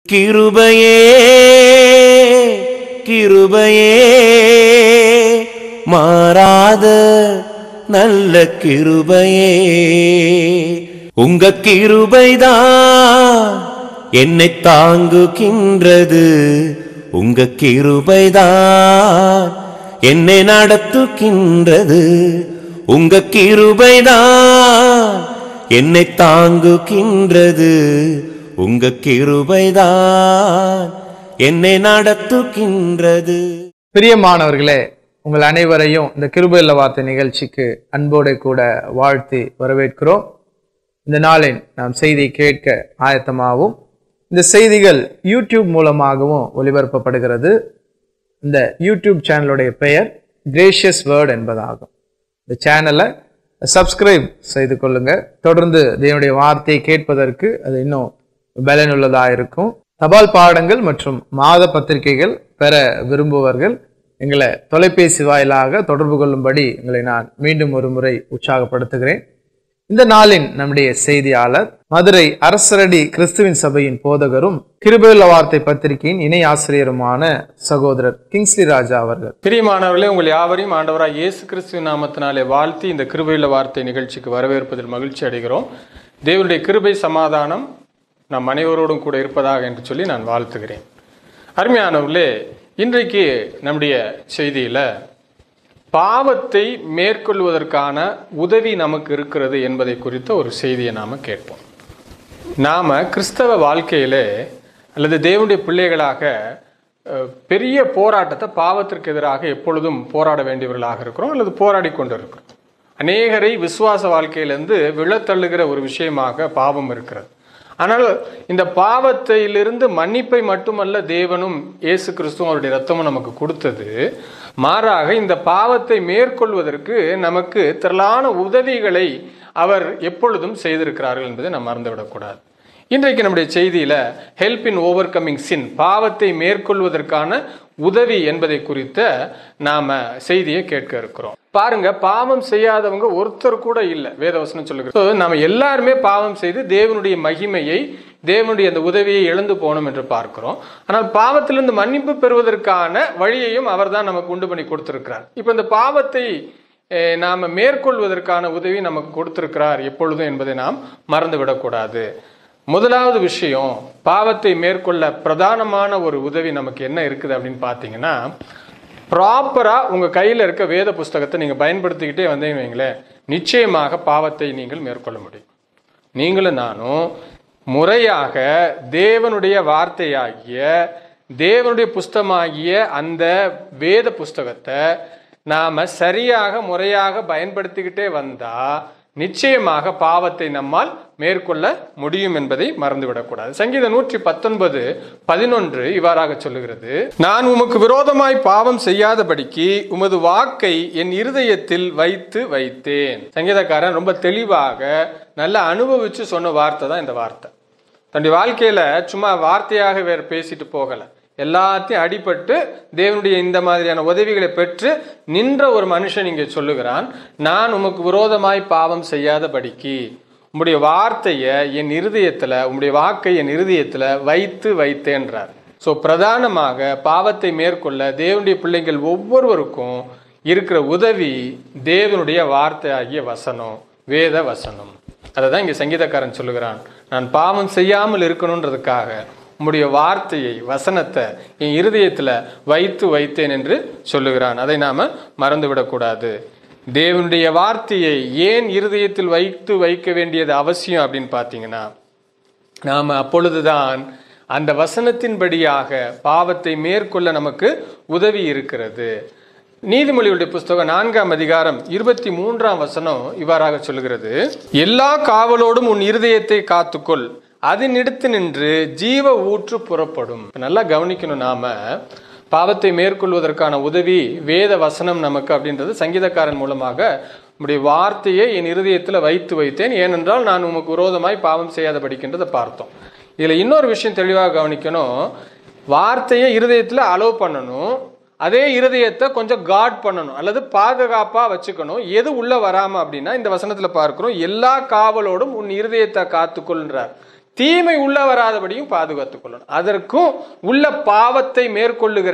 கிருபையே கிருபையே மாறாத நல்ல கிருபையே, உங்க கிருபைதான் என்னை தாங்குகின்றது, உங்க கிருபைதான் என்னை நடத்துகின்றது, உங்க கிருபைதான் என்னை தாங்குகின்றது, உங்க கிருபைதான் என்னை நடத்துகின்றது. பிரியமானவர்களே, உங்கள் அனைவரையும் இந்த கிருபை இல்ல வார்த்தை நிகழ்ச்சிக்கு அன்போடு கூட வாழ்த்தி வரவேற்கிறோம். இந்த நாளில் நாம் செய்தியை கேட்க ஆயத்தமாகவும், இந்த செய்திகள் யூடியூப் மூலமாகவும் ஒளிபரப்பப்படுகிறது. இந்த யூடியூப் சேனலுடைய பெயர் கிரேஷியஸ் வேர்ட் என்பதாகும். இந்த சேனலை சப்ஸ்கிரைப் செய்து கொள்ளுங்க. தொடர்ந்து தேவனுடைய வார்த்தையை கேட்பதற்கு அது இன்னும் பலனுள்ளதாக இருக்கும். தபால் பாடங்கள் மற்றும் மாத பத்திரிகைகள் பெற விரும்புவர்கள் எங்களை தொலைபேசி வாயிலாக தொடர்பு கொள்ளும்படி எங்களை நான் மீண்டும் ஒரு முறை உற்சாகப்படுத்துகிறேன். இந்த நாளின் நம்முடைய செய்தியாளர் மதுரை அரசரடி கிறிஸ்துவின் சபையின் போதகரும் கிருபையுள்ள வார்த்தை பத்திரிகையின் இணை ஆசிரியருமான சகோதரர் கிங்ஸ்லி ராஜா அவர்கள். பிரியமானவர்களே, உங்கள் யாவரையும் ஆண்டவராய் இயேசு கிறிஸ்துவின் நாமத்தினாலே வாழ்த்தி இந்த கிருபையுள்ள வார்த்தை நிகழ்ச்சிக்கு வரவேற்பதில் மகிழ்ச்சி அடைகிறோம். தேவனுடைய கிருபை சமாதானம் நம் அனைவரோடும் கூட இருப்பதாக என்று சொல்லி நான் வாழ்த்துகிறேன். அருமையானவர்களே, இன்றைக்கு நம்முடைய செய்தியில் பாவத்தை மேற்கொள்வதற்கான உதவி நமக்கு இருக்கிறது என்பதை குறித்த ஒரு செய்தியை நாம் கேட்போம். நாம் கிறிஸ்தவ வாழ்க்கையிலே அல்லது தேவனுடைய பிள்ளைகளாக பெரிய போராட்டத்தை பாவத்திற்கு எதிராக எப்பொழுதும் போராட வேண்டியவர்களாக இருக்கிறோம் அல்லது போராடி கொண்டு இருக்கிறோம். அநேகரை விசுவாச வாழ்க்கையிலிருந்து விழத்தள்ளுகிற ஒரு விஷயமாக பாவம் இருக்கிறது. ஆனால் இந்த பாவத்திலிருந்து மன்னிப்பை மட்டுமல்ல தேவனும் இயேசு கிறிஸ்துவும் அவருடைய இரத்தமும் நமக்கு கொடுத்தது, மாறாக இந்த பாவத்தை மேற்கொள்வதற்கு நமக்கு திரளான உதவிகளை அவர் எப்பொழுதும் செய்திருக்கிறார்கள் என்பதை நாம் மறந்துவிடக்கூடாது. இன்றைக்கு நம்முடைய செய்தியில help in overcoming sin, பாவத்தை மேற்கொள்வதற்கான உதவி என்பதை குறித்த நாம செய்தியை கேட்க இருக்கிறோம். பாருங்க, பாவம் செய்யாதவங்க ஒருத்தர் கூட இல்லை. வேதவசனம் சொல்லுகிறது நாம எல்லாருமே பாவம் செய்து தேவனுடைய மகிமையை, தேவனுடைய அந்த உதவியை இழந்து போனோம் என்று பார்க்கிறோம். ஆனால் பாவத்திலிருந்து மன்னிப்பு பெறுவதற்கான வழியையும் அவர் தான் நமக்கு உண்டு பண்ணி கொடுத்திருக்கிறார். இப்ப இந்த பாவத்தை நாம மேற்கொள்வதற்கான உதவி நமக்கு கொடுத்திருக்கிறார் எப்பொழுதும் என்பதை நாம் மறந்துவிடக்கூடாது. முதலாவது விஷயம், பாவத்தை மேற்கொள்ள பிரதானமான ஒரு உதவி நமக்கு என்ன இருக்குது அப்படின்னு பார்த்தீங்கன்னா, ப்ராப்பராக உங்கள் கையில் இருக்க வேத புஸ்தகத்தை நீங்கள் பயன்படுத்திக்கிட்டே வந்தீங்கன்னு வைங்களேன், நிச்சயமாக பாவத்தை நீங்கள் மேற்கொள்ள முடியும். நீங்களும் நானும் முறையாக தேவனுடைய வார்த்தையாகிய, தேவனுடைய புஸ்தகமாகிய அந்த வேத புஸ்தகத்தை நாம் சரியாக முறையாக பயன்படுத்திக்கிட்டே வந்தால் நிச்சயமாக பாவத்தை நம்மால் மேற்கொள்ள முடியும் என்பதை மறந்துவிடக்கூடாது. சங்கீதம் 119:11 இவ்வாறாக சொல்லுகிறது, நான் உமக்கு விரோதமாய் பாவம் செய்யாதபடிக்கு உமது வாக்கை என் இருதயத்தில் வைத்து வைத்தேன். சங்கீதக்காரன் ரொம்ப தெளிவாக நல்லா அனுபவிச்சு சொன்ன வார்த்தை தான் இந்த வார்த்தை. தன்னுடைய வாழ்க்கையில சும்மா வார்த்தையாக வேற பேசிட்டு போகல, எல்லாத்தையும் அடிபட்டு தேவனுடைய இந்த மாதிரியான உதவிகளை பெற்று நின்ற ஒரு மனுஷன் இங்கே சொல்லுகிறான், நான் உமக்கு விரோதமாய் பாவம் செய்யாதபடிக்கு உம்முடைய வார்த்தையை என் இருதயத்துல, உம்முடைய வாக்கை என் இருதயத்துல வைத்து வைத்தேன்றார். ஸோ பிரதானமாக பாவத்தை மேற்கொள்ள தேவனுடைய பிள்ளைகள் ஒவ்வொருவருக்கும் இருக்கிற உதவி தேவனுடைய வார்த்தை ஆகிய வசனம், வேத வசனம். அதை தான் இங்கே சங்கீதக்காரன் சொல்லுகிறான், நான் பாவம் செய்யாமல் இருக்கணுன்றதுக்காக உம்முடைய வார்த்தையை, வசனத்தை என் இருதயத்தில் வைத்து வைத்தேன் என்று சொல்லுகிறான். அதை நாம மறந்துவிடக்கூடாது. தேவனுடைய வார்த்தையை ஏன் இருதயத்தில் வைத்து வைக்க வேண்டியது அவசியம் அப்படின்னு பார்த்தீங்கன்னா, நாம் அப்பொழுதுதான் அந்த வசனத்தின்படியாக பாவத்தை மேற்கொள்ள நமக்கு உதவி இருக்கிறது. நீதிமொழிகளுடைய புஸ்தகம் 4ஆம் அதிகாரம் 23ஆம் வசனம் இவ்வாறாக சொல்லுகிறது, எல்லா காவலோடும் உன் இருதயத்தை காத்துக்கொள், அதனிடத்து நின்று ஜீவ ஊற்று புறப்படும். நல்லா கவனிக்கணும், நாம பாவத்தை மேற்கொள்வதற்கான உதவி வேத வசனம் நமக்கு அப்படின்றது சங்கீதக்காரன் மூலமாக நம்முடைய வார்த்தையை என் இருதயத்தில் வைத்து வைத்தேன், ஏனென்றால் நான் உமக்கு விரோதமாய் பாவம் செய்யாதபடிக்கின்றதை பார்த்தோம். இதில் இன்னொரு விஷயம் தெளிவாக கவனிக்கணும், வார்த்தையை இருதயத்தில் அலோவ் பண்ணணும், அதே இருதயத்தை கொஞ்சம் காட் பண்ணணும் அல்லது பாதுகாப்பாக வச்சுக்கணும். எது உள்ளே வராமல் அப்படின்னா இந்த வசனத்தில் பார்க்குறோம், எல்லா காவலோடும் உன் இருதயத்தை காத்துக்கொள்ன்றார். தீமை உள்ள வராதபடியும் பாதுகாத்துக் கொள்ளணும். அதற்கும் உள்ள பாவத்தை மேற்கொள்ளுகிற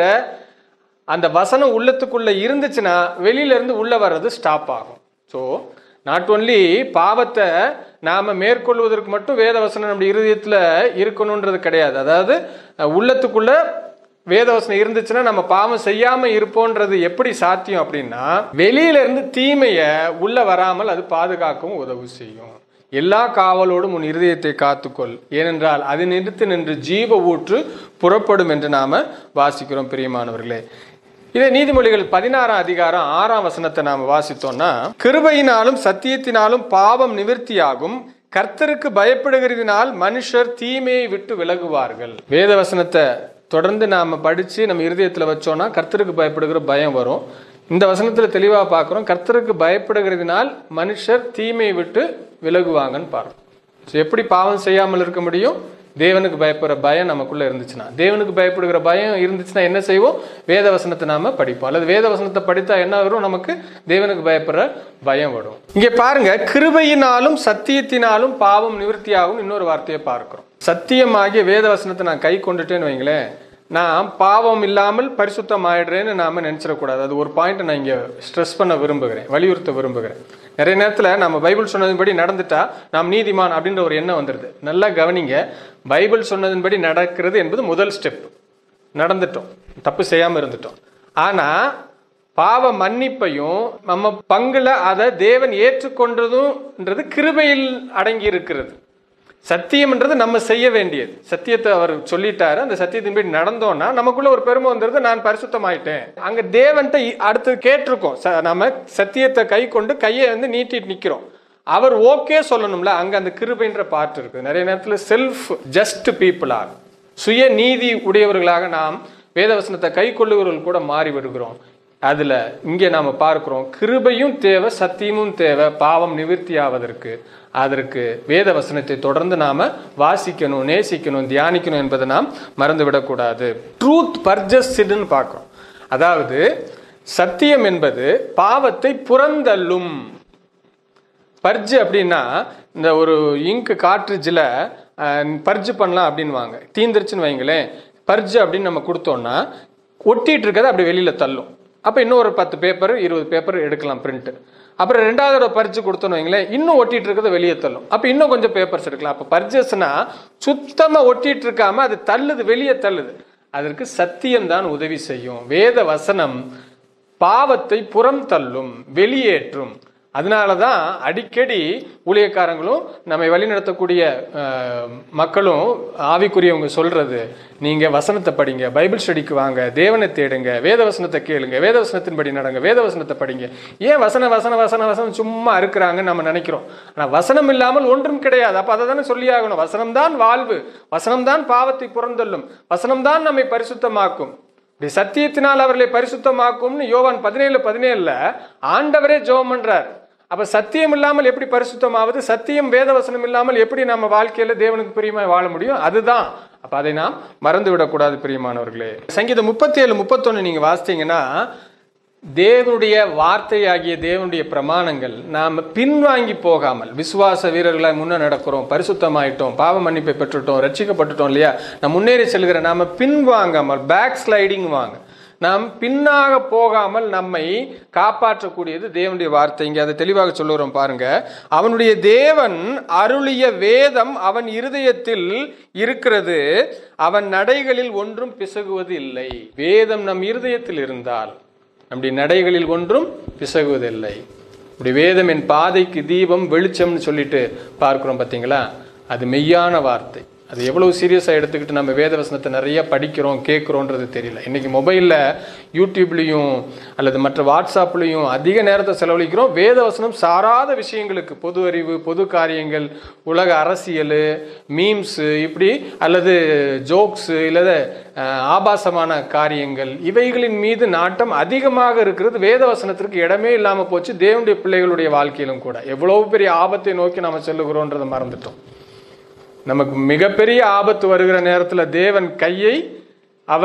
அந்த வசனம் உள்ளத்துக்குள்ள இருந்துச்சுன்னா வெளியில இருந்து உள்ள வர்றது ஸ்டாப் ஆகும். ஸோ நாட் ஒன்லி பாவத்தை நாம மேற்கொள்வதற்கு மட்டும் வேத வசனம் நம்ம இருதயத்துல இருக்கணும்ன்றது கிடையாது. அதாவது உள்ளத்துக்குள்ள வேதவசனம் இருந்துச்சுன்னா நம்ம பாவம் செய்யாம இருப்போன்றது எப்படி சாத்தியம் அப்படின்னா, வெளியில இருந்து தீமைய உள்ள வராமல் அது பாதுகாக்கவும் உதவி செய்யும். எல்லா காவலோடும் உன் இருதயத்தை காத்துக்கொள், ஏனென்றால் அது நின்று ஜீவ ஊற்று புறப்படும் என்று நாம வாசிக்கிறோம். பிரியமானவர்களே, இதே நீதிமொழிகள் 16ஆம் அதிகாரம் 6ஆம் வசனத்தை நாம வாசித்தோம்னா, கிருபையினாலும் சத்தியத்தினாலும் பாவம் நிவிர்த்தியாகும், கர்த்தருக்கு பயப்படுகிறதினால் மனுஷர் தீமையை விட்டு விலகுவார்கள். வேத வசனத்தை தொடர்ந்து நாம படிச்சு நம்ம இருதயத்துல வச்சோம்னா கர்த்தருக்கு பயப்படுகிற பயம் வரும். இந்த வசனத்துல தெளிவா பார்க்கிறோம், கர்த்தருக்கு பயப்படுகிறதினால் மனுஷர் தீமையை விட்டு விலகுவாங்கன்னு பாருங்க. எப்படி பாவம் செய்யாமல் இருக்க முடியும்? தேவனுக்கு பயப்படுற பயம் நமக்குள்ள இருந்துச்சுன்னா. தேவனுக்கு பயப்படுகிற பயம் இருந்துச்சுன்னா என்ன செய்வோம்? வேத வசனத்தை நாம படிப்போம். அல்லது வேத வசனத்தை படித்தா என்ன வரும்? நமக்கு தேவனுக்கு பயப்படுற பயம் வரும். இங்க பாருங்க, கிருபையினாலும் சத்தியத்தினாலும் பாவம் நிவர்த்தியாகும் இன்னொரு வார்த்தையை பார்க்கிறோம். சத்தியமாகிய வேத வசனத்தை நான் கை கொண்டுட்டேன்னு வைங்களேன், நான் பாவம் இல்லாமல் பரிசுத்தம் ஆயிடுறேன்னு நாம நினைச்சிடக்கூடாது. அது ஒரு பாயிண்ட் நான் இங்க ஸ்ட்ரெஸ் பண்ண விரும்புகிறேன், வலியுறுத்த விரும்புகிறேன். நிறைய நேரத்தில் நம்ம பைபிள் சொன்னதின்படி நடந்துட்டா நாம் நீதிமான் அப்படின்ற ஒரு எண்ணம் வந்துடுது. நல்லா கவனிங்க, பைபிள் சொன்னதின்படி நடக்கிறது என்பது முதல் ஸ்டெப். நடந்துட்டோம், தப்பு செய்யாமல் இருந்துட்டோம். ஆனால் பாவ மன்னிப்பையும் நம்ம பங்குல அதை தேவன் ஏற்றுக்கொண்டதும்ன்றது கிருபையில் அடங்கி இருக்கிறது. சத்தியம்ன்றது நம்ம செய்ய வேண்டியது. சத்தியத்தை அவர் சொல்லிட்டாரு, அந்த சத்தியத்தின்படி நடந்தோம்னா நமக்குள்ள ஒரு பெருமை வந்துருது, நான் பரிசுத்தமாயிட்டேன். அங்க தேவன்ட்ட அடுத்து கேட்டிருக்கோம், நம்ம சத்தியத்தை கை கொண்டு கையை நீட்டிட்டு நிக்கிறோம். அவர் ஓகே சொல்லணும்ல, அங்க அந்த கிருபைன்ற பார்ட் இருக்கு. நிறைய நேரத்துல செல்ஃப் ஜஸ்ட் பீப்புளாக, சுய நீதி உடையவர்களாக நாம் வேதவசனத்தை கை கொள்ளுகிறவர்கள் கூட மாறி வருகிறோம். அதுல இங்கே நாம பார்க்கிறோம், கிருபையும் தேவை, சத்தியமும் தேவை பாவம் நிவர்த்தி ஆவதற்கு. அதற்கு வேத வசனத்தை தொடர்ந்து நாம வாசிக்கணும், நேசிக்கணும், தியானிக்கணும் என்பதை நாம் மறந்துவிடக்கூடாது. ட்ரூத் பர்ஜஸ் சின்னு பார்க்கிறோம். அதாவது சத்தியம் என்பது பாவத்தை புறந்தள்ளும். பர்ஜ் அப்படின்னா இந்த ஒரு இங்க் கார்ட்ரிட்ஜில் பர்ஜ் பண்ணலாம் அப்படின்னு வாங்க, தீந்துருச்சுன்னு வைங்களேன், பர்ஜ் அப்படின்னு நம்ம கொடுத்தோம்னா ஒட்டிட்டு இருக்கிறத அப்படி வெளியில தள்ளும். அப்போ இன்னும் ஒரு 10 பேப்பர் 20 பேப்பர் எடுக்கலாம் பிரிண்ட். அப்புறம் 2வது பர்ஜ் கொடுத்தோன்னு வைங்களேன், இன்னும் ஒட்டிட்டு இருக்கிறத வெளியே தள்ளும். அப்போ இன்னும் கொஞ்சம் பேப்பர்ஸ் எடுக்கலாம். அப்போ பர்ஜஸ்னா சுத்தமாக ஒட்டிட்டு இருக்காம அது தள்ளுது, வெளியே தள்ளுது. அதற்கு சத்தியம் தான் உதவி செய்யும். வேத வசனம் பாவத்தை புறம் தள்ளும், வெளியேற்றும். அதனாலதான் அடிக்கடி ஊழியக்காரங்களும் நம்மை வழிநடத்தக்கூடிய மக்களும் ஆவிக்குரியவங்க சொல்றது, நீங்க வசனத்தை படிங்க, பைபிள் ஸ்டடிக்கு வாங்க, தேவனை தேடுங்க, வேத வசனத்தை கேளுங்க, வேத வசனத்தின்படி நடங்க, வேத வசனத்தை படிங்க. ஏன் வசனம் வசனம் வசனம் வசனம் சும்மா இருக்கிறாங்கன்னு நம்ம நினைக்கிறோம். ஆனா வசனம் இல்லாமல் ஒன்றும் கிடையாது. அப்ப அதை தானே சொல்லி ஆகணும். வசனம்தான் வாழ்வு, வசனம்தான் பாவத்தை புறந்தள்ளும், வசனம்தான் நம்மை பரிசுத்தமாக்கும், சத்தியத்தினால் அவர்களை பரிசுத்தமாக்கும்னு யோவான் 17:17 ஆண்டவரே ஜெபம் பண்றார். அப்ப சத்தியம் இல்லாமல் எப்படி பரிசுத்தமாவது? சத்தியம் வேத வசனம் இல்லாமல் எப்படி நம்ம வாழ்க்கையில தேவனுக்கு பிரியமாய் வாழ முடியும்? அதுதான். அப்ப அதை நாம் மறந்து விடக்கூடாது பிரியமானவர்களே. சங்கீதம் 37:31 நீங்க வாசித்தீங்கன்னா, தேவனுடைய வார்த்தையாகிய தேவனுடைய பிரமாணங்கள் நாம் பின்வாங்கி போகாமல், விசுவாச வீரர்களாய் முன்ன நடக்கிறோம், பரிசுத்தமாயிட்டோம், பாவ மன்னிப்பை பெற்றுட்டோம், ரட்சிக்கப்பட்டுட்டோம் இல்லையா, நாம் முன்னேறி செல்கிற நாம பின்வாங்காமல், பேக் ஸ்லைடிங் வாங்க, நாம் பின்னாக போகாமல் நம்மை காப்பாற்றக்கூடியது தேவனுடைய வார்த்தை. இங்கே அதை தெளிவாக சொல்லுறோம் பாருங்க. அவனுடைய தேவன் அருளிய வேதம் அவன் இருதயத்தில் இருக்கிறது, அவன் நடைகளில் ஒன்றும் பிசகுவது இல்லை. வேதம் நம் இருதயத்தில் இருந்தால் நம்முடைய நடைகளில் ஒன்றும் பிசகுவதில்லை. இப்படி வேதம் என் பாதைக்கு தீபம் வெளிச்சம்னு சொல்லிட்டு பார்க்கிறோம் பார்த்தீங்களா, அது மெய்யான வார்த்தை. அது எவ்வளவு சீரியஸாக எடுத்துக்கிட்டு நம்ம வேதவசனத்தை நிறைய படிக்கிறோம், கேட்குறோன்றது தெரியல. இன்னைக்கு மொபைலில் யூடியூப்லையும் அல்லது மற்ற வாட்ஸ்அப்லையும் அதிக நேரத்தை செலவழிக்கிறோம். வேதவசனம் சாராத விஷயங்களுக்கு, பொது அறிவு, பொது காரியங்கள், உலக அரசியல், மீம்ஸு, இப்படி அல்லது ஜோக்ஸு, இல்லது ஆபாசமான காரியங்கள், இவைகளின் மீது நாட்டம் அதிகமாக இருக்கிறது. வேதவசனத்திற்கு இடமே இல்லாமல் போச்சு. தேவனுடைய பிள்ளைகளுடைய வாழ்க்கையிலும் கூட எவ்வளவு பெரிய ஆபத்தை நோக்கி நாம் செல்லுகிறோன்றதை மறந்துட்டோம். நமக்கு மிகப்பெரிய ஆபத்து வருகிற நேரத்தில் தேவன் கையை அவர்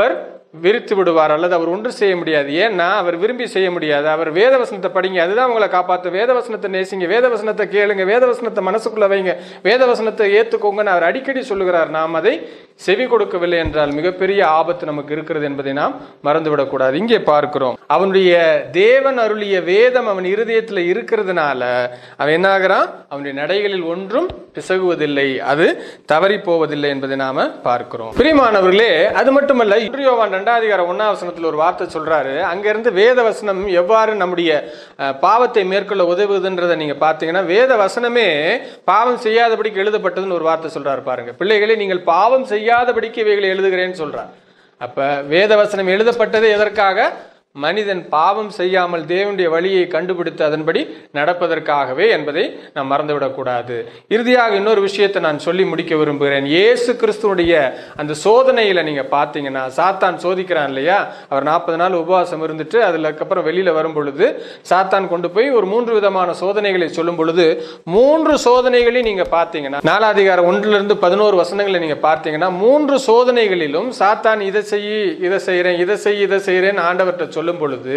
விரித்து விடுவார் அல்லது அவர் ஒன்று செய்ய முடியாது. ஏன்னா அவர் விரும்பி செய்ய முடியாது. அவர் வேதவசனத்தை படிங்க, அதுதான் உங்களை காப்பாற்று. வேதவசனத்தை நேசிங்க, வேதவசனத்தை கேளுங்க, வேதவசனத்தை மனசுக்குள்ள வைங்க, வேதவசனத்தை ஏற்றுக்கோங்கன்னு அவர் அடிக்கடி சொல்லுகிறார். நாம் அதை செவி கொடுக்கவில்லை என்றால் மிகப்பெரிய ஆபத்து நமக்கு இருக்கிறது என்பதை நாம் மறந்துவிடக்கூடாது. இங்கே பார்க்கிறோம், அவனுடைய தேவன் அருளிய வேதம் அவன் இருதயத்தில் இருக்கிறதுனால அவன் என்ன ஆகிறான்? அவனுடைய நடைகளில் ஒன்றும் பிசகுவதில்லை, அது தவறி போவதில்லை என்பதை நாம பார்க்கிறோம். பிரியமானவர்களே, அது மட்டுமல்ல, யோவான் 2:1 ஒரு வார்த்தை சொல்றாரு. அங்கிருந்து வேத வசனம் எவ்வாறு நம்முடைய பாவத்தை மேற்கொள்ள உதவுதுன்றதை நீங்க பார்த்தீங்கன்னா, வேத வசனமே பாவம் செய்யாதபடிக்கு எழுதப்பட்டதுன்னு ஒரு வார்த்தை சொல்றாரு பாருங்க. பிள்ளைகளே, நீங்கள் பாவம் செய்யாதபடிக்கு இவைகளை எழுதுகிறேன்னு சொல்றார். அப்ப வேத வசனம் எழுதப்பட்டது எதற்காக? மனிதன் பாவம் செய்யாமல் தேவனுடைய வழியை கண்டுபிடித்து அதன்படி நடப்பதற்காகவே என்பதை நாம் மறந்துவிடக்கூடாது. இறுதியாக இன்னொரு விஷயத்தை நான் சொல்லி முடிக்க விரும்புகிறேன். இயேசு கிறிஸ்துவனுடைய அந்த சோதனையில நீங்க பார்த்தீங்கன்னா, சாத்தான் சோதிக்கிறான் இல்லையா? அவர் 40 நாள் உபவாசம் இருந்துட்டு அதுக்கப்புறம் வெளியில வரும் பொழுது சாத்தான் கொண்டு போய் ஒரு 3 விதமான சோதனைகளை சொல்லும் பொழுது 3 சோதனைகளையும் நீங்க பார்த்தீங்கன்னா, 4:1-11 வசனங்களை நீங்க பார்த்தீங்கன்னா, 3 சோதனைகளிலும் சாத்தான் இதை செய்யறேன், இதை செய்யறேன் ஆண்டவர்கிட்ட சொல்லும் பொழுது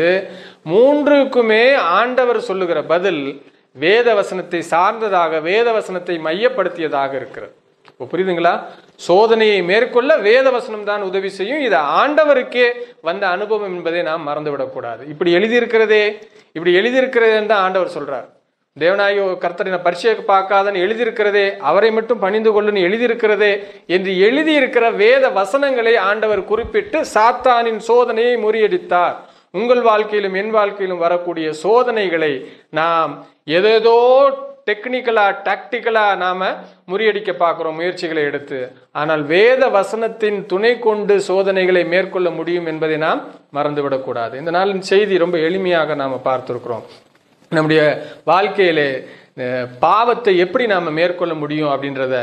3க்குமே ஆண்டவர் சொல்லுகிற பதில் வேத வசனத்தை சார்ந்ததாக, வேத வசனத்தை மையப்படுத்தியதாக இருக்கிறது. புரியுதுங்களா? சோதனையை மேற்கொள்ள வேத வசனம் தான் உதவி செய்யும். இது ஆண்டவருக்கே வந்த அனுபவம் என்பதை நாம் மறந்துவிடக்கூடாது. இப்படி எழுதியிருக்கிறது என்று ஆண்டவர் சொல்றார். தேவனாயோ கர்த்தரின பரிசையை பார்க்காதன்னு எழுதியிருக்கிறதே, அவரை மட்டும் பணிந்து கொள்ளுன்னு எழுதியிருக்கிறதே என்று எழுதியிருக்கிற வேத வசனங்களை ஆண்டவர் குறிப்பிட்டு சாத்தானின் சோதனையை முறியடித்தார். உங்கள் வாழ்க்கையிலும் என் வாழ்க்கையிலும் வரக்கூடிய சோதனைகளை நாம் ஏதேதோ டெக்னிக்கலா டாக்டிக்கலா நாம முறியடிக்க பார்க்கிறோம் முயற்சிகளை எடுத்து. ஆனால் வேத வசனத்தின் துணை கொண்டு சோதனைகளை மேற்கொள்ள முடியும் என்பதை நாம் மறந்துவிடக்கூடாது. இந்த நாளின் செய்தி ரொம்ப எளிமையாக நாம பார்த்திருக்கிறோம். நம்முடைய வாழ்க்கையிலே பாவத்தை எப்படி நாம மேற்கொள்ள முடியும் அப்படின்றத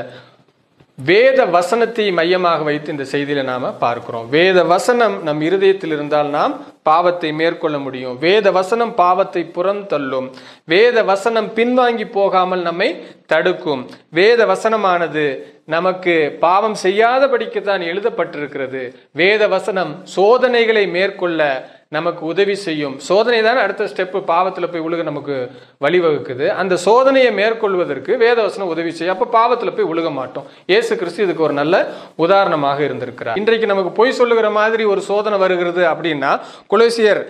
வேத வசனத்தை மையமாக வைத்து இந்த செய்தியில நாம பார்க்கிறோம். வேத வசனம் நம் இருதயத்தில் இருந்தால் நாம் பாவத்தை மேற்கொள்ள முடியும். வேத வசனம் பாவத்தை புறந்தள்ளும். வேத வசனம் பின்வாங்கி போகாமல் நம்மை தடுக்கும். வேத வசனமானது நமக்கு பாவம் செய்யாதபடிக்கு தான் எழுதப்பட்டிருக்கிறது. வேத வசனம் சோதனைகளை மேற்கொள்ள நமக்கு உதவி செய்யும். சோதனை தான் அடுத்த ஸ்டெப், பாவத்துல போய் உழுக நமக்கு வழிவகுக்குது. அந்த சோதனையை மேற்கொள்வதற்கு வேதவசனம் உதவி செய்யும். அப்ப பாவத்துல போய் உழுக மாட்டோம். இயேசு கிறிஸ்து இதுக்கு ஒரு நல்ல உதாரணமாக இருந்திருக்கிறார். இன்றைக்கு நமக்கு பொய் சொல்லுகிற மாதிரி ஒரு சோதனை வருகிறது அப்படின்னா, கொலோசியர்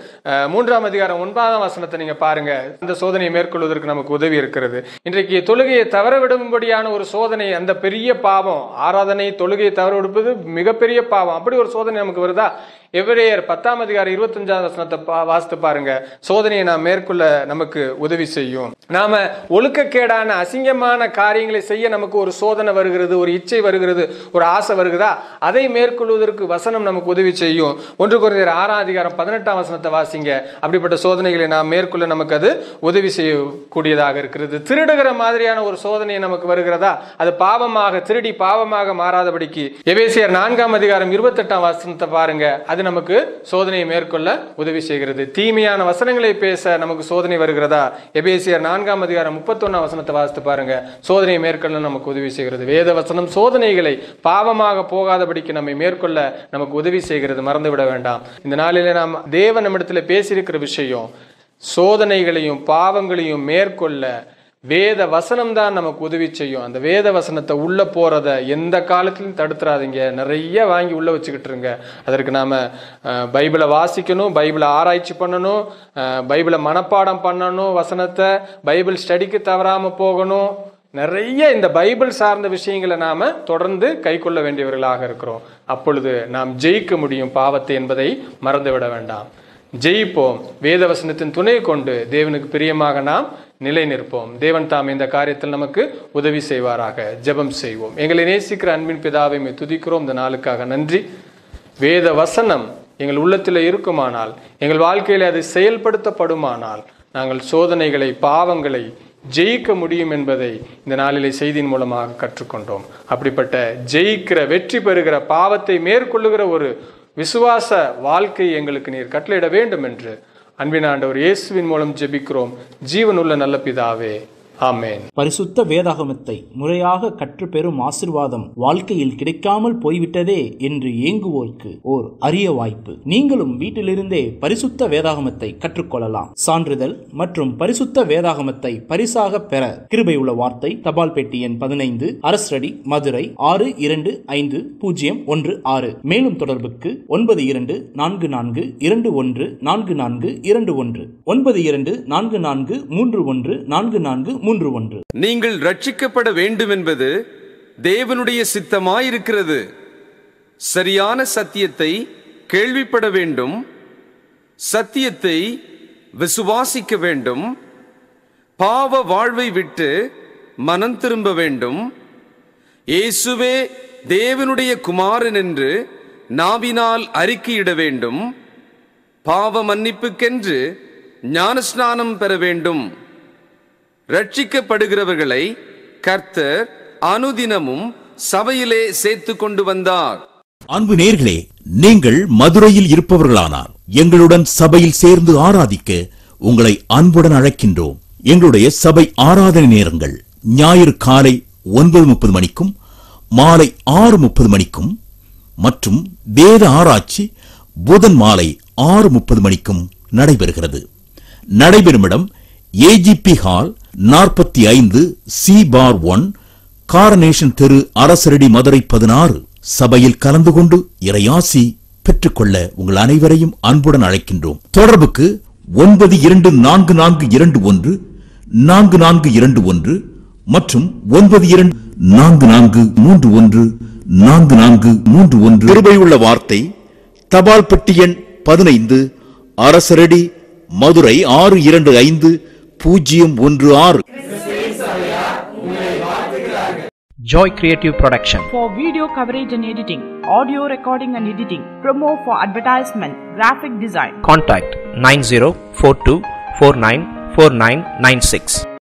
3:9 நீங்க பாருங்க. அந்த சோதனையை மேற்கொள்வதற்கு நமக்கு உதவி இருக்கிறது. இன்றைக்கு தொழுகையை தவற விடும்படியான ஒரு சோதனை, அந்த பெரிய பாவம், ஆராதனை தொழுகையை தவற விடுப்பது மிகப்பெரிய பாவம். அப்படி ஒரு சோதனை நமக்கு வருதா? எபிரேயர் 10:25 வாசித்து பாருங்க. சோதனையை நாம் மேற்கொள்ள நமக்கு உதவி செய்யும். நாம ஒழுக்கக்கேடான அசிங்கமான காரியங்களை செய்ய நமக்கு ஒரு சோதனை வருகிறது, ஒரு இச்சை வருகிறது, ஒரு ஆசை வருகிறதா? அதை மேற்கொள்வதற்கு வசனம் நமக்கு உதவி செய்யும். 1 கொரிந்தியர் 6:18 வாசிங்க. அப்படிப்பட்ட சோதனைகளை நாம் மேற்கொள்ள நமக்கு அது உதவி செய்யக்கூடியதாக இருக்கிறது. திருடுகிற மாதிரியான ஒரு சோதனை நமக்கு வருகிறதா? அது பாவமாக, திருடி பாவமாக மாறாதபடிக்கு எபேசியர் 4:28 பாருங்க. அது நமக்கு சோதனையை மேற்கொள்ள உதவி செய்கிறது. தீமையான வசனங்களை பேச நமக்கு சோதனை வருகிறதா? எபேசியர் 4:31 வாசித்து பாருங்க. சோதனையை மேற்கொள்ள நமக்கு உதவி செய்கிறது. வேத வசனம் சோதனைகளை பாவமாக போகாதபடிக்கு நம்மை மேற்கொள்ள நமக்கு உதவி செய்கிறது. மறந்துவிட வேண்டாம். இந்த நாளிலே நாம் தேவன் நம்மிடத்தில் பேசியிருக்கிற விஷயம், சோதனைகளையும் பாவங்களையும் மேற்கொள்ள வேத வசனம் தான் நமக்கு உதவி செய்யும். அந்த வேத வசனத்தை உள்ள போறத எந்த காலத்திலும் தடுத்துறாதீங்க. நிறைய வாங்கி உள்ள வச்சுக்கிட்டு இருங்க. அதற்கு நாம பைபிளை வாசிக்கணும், பைபிளை ஆராய்ச்சி பண்ணணும், பைபிளை மனப்பாடம் பண்ணணும், வசனத்தை பைபிள் ஸ்டடிக்கு தவறாம போகணும். நிறைய இந்த பைபிள் சார்ந்த விஷயங்களை நாம தொடர்ந்து கை கொள்ள வேண்டியவர்களாக இருக்கிறோம். அப்பொழுது நாம் ஜெயிக்க முடியும் பாவத்தை என்பதை மறந்துவிட வேண்டாம். ஜெயிப்போம். வேதவசனத்தின் துணை கொண்டு தேவனுக்கு பிரியமாக நாம் நிலை நிற்போம். தேவன் தாம் இந்த காரியத்தில் நமக்கு உதவி செய்வாராக. ஜெபம் செய்வோம். எங்களை நேசிக்கிற அன்பின் பிதாவை துதிக்கிறோம். இந்த நாளுக்காக நன்றி. வேத வசனம் எங்கள் உள்ளத்தில் இருக்குமானால், எங்கள் வாழ்க்கையில் அது செயல்படுத்தப்படுமானால், நாங்கள் சோதனைகளை, பாவங்களை ஜெயிக்க முடியும் என்பதை இந்த நாளிலே செய்தியின் மூலமாக கற்றுக்கொண்டோம். அப்படிப்பட்ட ஜெயிக்கிற, வெற்றி பெறுகிற, பாவத்தை மேற்கொள்ளுகிற ஒரு விசுவாச வாழ்க்கை எங்களுக்கு நீர் கட்டளையிட வேண்டும் என்று அன்பின் ஆண்டவர் இயேசுவின் மூலம் ஜெபிக்கிறோம். ஜீவனுள்ள நல்ல பிதாவே, ஆமென். பரிசுத்த வேதாகமத்தை முறையாக கற்றுப்பெறும் ஆசீர்வாதம் வாழ்க்கையில் கிடைக்காமல் போய்விட்டதே என்று ஏங்குவோருக்கு ஓர் அரிய வாய்ப்பு. நீங்களும் வீட்டிலிருந்தே பரிசுத்த வேதாகமத்தை கற்றுக்கொள்ளலாம். சான்றிதழ் மற்றும் பரிசுத்த வேதாகமத்தை பரிசாக பெற கிருபை உள்ள வார்த்தை, தபால் பெட்டி எண் 15, அரசடி, மதுரை 625016. மேலும் தொடர்புக்கு 9244214421 9244314431. நீங்கள் ரட்சிக்கப்பட வேண்டும் என்பது தேவனுடைய சித்தமாயிருக்கிறது. சரியான சத்தியத்தை கேள்விப்பட வேண்டும், சத்தியத்தை விசுவாசிக்க வேண்டும், பாவ வாழ்வை விட்டு மனம் திரும்ப வேண்டும், இயேசுவே தேவனுடைய குமாரன் என்று நாவினால் அறிக்கையிட வேண்டும், பாவ மன்னிப்புக்கென்று ஞானஸ்நானம் பெற வேண்டும். ரட்சிக்கப்படுகிறவர்களை கர்த்தர் அனுதினமும் சபையிலே சேர்த்து கொண்டு வந்தார். அன்பு நேயர்களே, நீங்கள் மதுரையில் இருப்பவர்களானால் எங்களுடன் சபையில் சேர்ந்து ஆராதிக்க உங்களை அன்புடன் அழைக்கின்றோம். எங்களுடைய சபை ஆராதனை நேரங்கள் ஞாயிறு காலை 9:30 மணிக்கும் மாலை 6:30 மணிக்கும் மற்றும் வேத ஆராய்ச்சி புதன் மாலை 6:30 மணிக்கும் நடைபெறுகிறது. நடைபெறும் இடம் ஏஜிபி ஹால் 45 C/1 காரனேஷன் தெரு, அரசரடி, மதுரை 16. சபையில் கலந்து கொண்டு இறையாசி பெற்றுக்கொள்ள உங்கள் அனைவரையும் அன்புடன் அழைக்கின்றோம். தொடர்புக்கு 9244214421 மற்றும் 9244314431. கிருபையுள்ள வார்த்தை, தபால் பெட்டி எண் 15, Arasaradi, Madurai 625016. Joy Creative Production. For video coverage and editing, audio recording and editing, promo for advertisement, graphic design. Contact 9042494996.